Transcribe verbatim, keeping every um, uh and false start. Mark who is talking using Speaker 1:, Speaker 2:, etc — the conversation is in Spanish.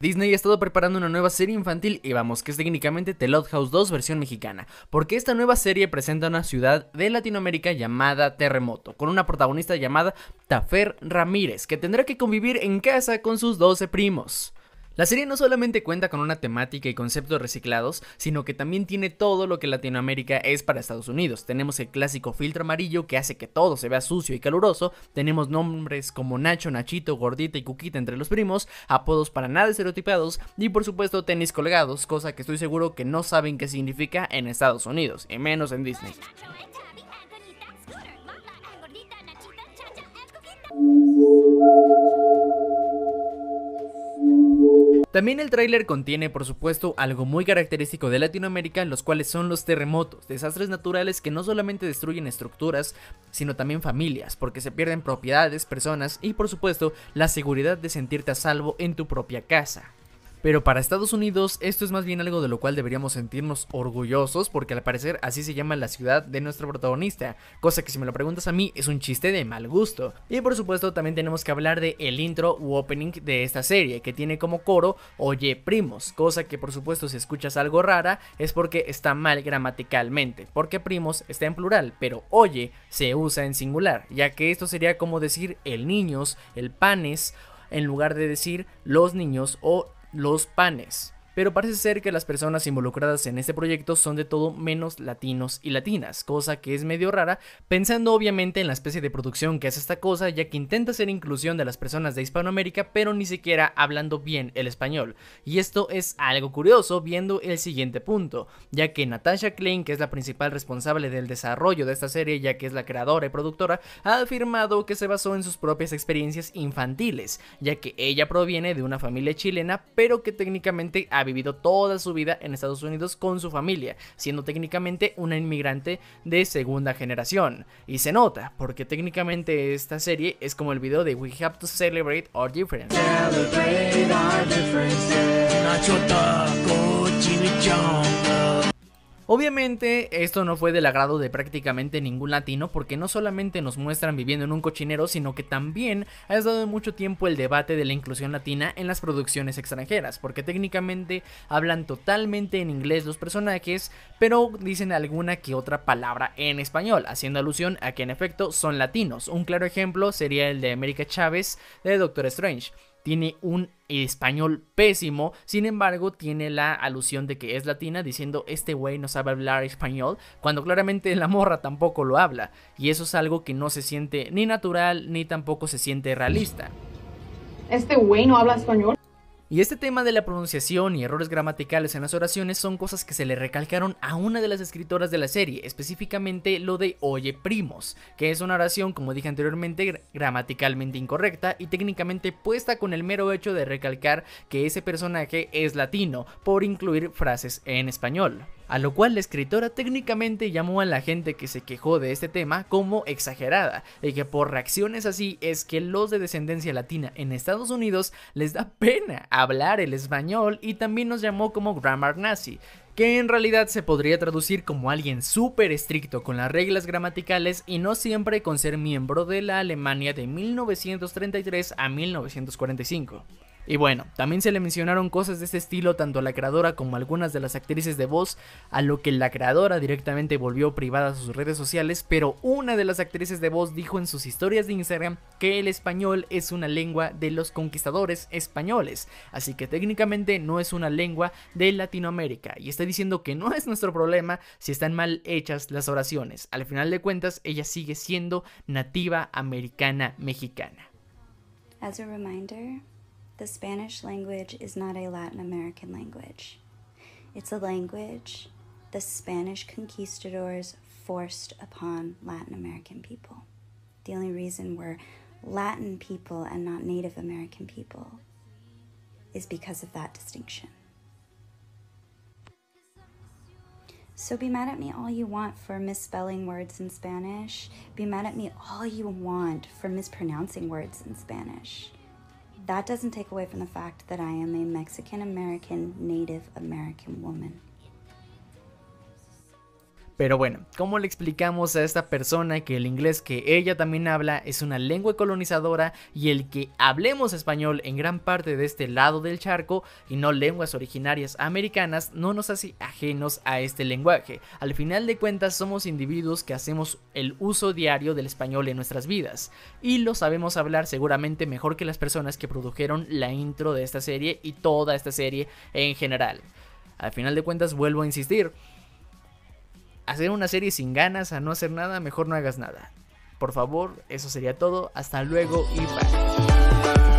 Speaker 1: Disney ha estado preparando una nueva serie infantil y vamos, que es técnicamente The Loud House dos versión mexicana, porque esta nueva serie presenta una ciudad de Latinoamérica llamada Terremoto, con una protagonista llamada Tafer Ramírez, que tendrá que convivir en casa con sus doce primos. La serie no solamente cuenta con una temática y conceptos reciclados, sino que también tiene todo lo que Latinoamérica es para Estados Unidos. Tenemos el clásico filtro amarillo que hace que todo se vea sucio y caluroso, tenemos nombres como Nacho, Nachito, Gordita y Cuquita entre los primos, apodos para nada estereotipados y por supuesto tenis colgados, cosa que estoy seguro que no saben qué significa en Estados Unidos, y menos en Disney. También el tráiler contiene, por supuesto, algo muy característico de Latinoamérica, los cuales son los terremotos, desastres naturales que no solamente destruyen estructuras, sino también familias, porque se pierden propiedades, personas y, por supuesto, la seguridad de sentirte a salvo en tu propia casa. Pero para Estados Unidos esto es más bien algo de lo cual deberíamos sentirnos orgullosos, porque al parecer así se llama la ciudad de nuestro protagonista, cosa que si me lo preguntas a mí es un chiste de mal gusto. Y por supuesto también tenemos que hablar de el intro u opening de esta serie, que tiene como coro Oye primos, cosa que por supuesto si escuchas algo rara es porque está mal gramaticalmente, porque primos está en plural, pero oye se usa en singular, ya que esto sería como decir el niños, el panes, en lugar de decir los niños o los panes. Pero parece ser que las personas involucradas en este proyecto son de todo menos latinos y latinas, cosa que es medio rara, pensando obviamente en la especie de producción que hace esta cosa, ya que intenta hacer inclusión de las personas de Hispanoamérica, pero ni siquiera hablando bien el español. Y esto es algo curioso viendo el siguiente punto, ya que Natasha Klein, que es la principal responsable del desarrollo de esta serie, ya que es la creadora y productora, ha afirmado que se basó en sus propias experiencias infantiles, ya que ella proviene de una familia chilena, pero que técnicamente ha vivido toda su vida en Estados Unidos con su familia, siendo técnicamente una inmigrante de segunda generación. Y se nota, porque técnicamente esta serie es como el video de We Have to Celebrate Our Difference. Celebrate our differences. Nacho Taco, Chimichanga. Obviamente esto no fue del agrado de prácticamente ningún latino, porque no solamente nos muestran viviendo en un cochinero, sino que también ha estado mucho tiempo el debate de la inclusión latina en las producciones extranjeras, porque técnicamente hablan totalmente en inglés los personajes, pero dicen alguna que otra palabra en español, haciendo alusión a que en efecto son latinos. Un claro ejemplo sería el de América Chávez de Doctor Strange. Tiene un español pésimo, sin embargo tiene la alusión de que es latina, diciendo este güey no sabe hablar español, cuando claramente la morra tampoco lo habla, y eso es algo que no se siente ni natural ni tampoco se siente realista.
Speaker 2: Este güey no habla español.
Speaker 1: Y este tema de la pronunciación y errores gramaticales en las oraciones son cosas que se le recalcaron a una de las escritoras de la serie, específicamente lo de oye primos, que es una oración, como dije anteriormente, gramaticalmente incorrecta y técnicamente puesta con el mero hecho de recalcar que ese personaje es latino, por incluir frases en español. A lo cual la escritora técnicamente llamó a la gente que se quejó de este tema como exagerada, y que por reacciones así es que los de descendencia latina en Estados Unidos les da pena hablar el español, y también nos llamó como grammar nazi, que en realidad se podría traducir como alguien súper estricto con las reglas gramaticales y no siempre con ser miembro de la Alemania de mil novecientos treinta y tres a mil novecientos cuarenta y cinco. Y bueno, también se le mencionaron cosas de este estilo tanto a la creadora como a algunas de las actrices de voz, a lo que la creadora directamente volvió privadas sus redes sociales, pero una de las actrices de voz dijo en sus historias de Instagram que el español es una lengua de los conquistadores españoles, así que técnicamente no es una lengua de Latinoamérica, y está diciendo que no es nuestro problema si están mal hechas las oraciones. Al final de cuentas, ella sigue siendo nativa americana mexicana.
Speaker 3: As a reminder, the Spanish language is not a Latin American language. It's a language the Spanish conquistadors forced upon Latin American people. The only reason we're Latin people and not Native American people is because of that distinction. So be mad at me all you want for misspelling words in Spanish. Be mad at me all you want for mispronouncing words in Spanish. That doesn't take away from the fact that I am a Mexican American, Native American woman.
Speaker 1: Pero bueno, ¿cómo le explicamos a esta persona que el inglés que ella también habla es una lengua colonizadora y el que hablemos español en gran parte de este lado del charco y no lenguas originarias americanas no nos hace ajenos a este lenguaje? Al final de cuentas somos individuos que hacemos el uso diario del español en nuestras vidas y lo sabemos hablar seguramente mejor que las personas que produjeron la intro de esta serie y toda esta serie en general. Al final de cuentas vuelvo a insistir, hacer una serie sin ganas a no hacer nada, mejor no hagas nada. Por favor, eso sería todo. Hasta luego y bye.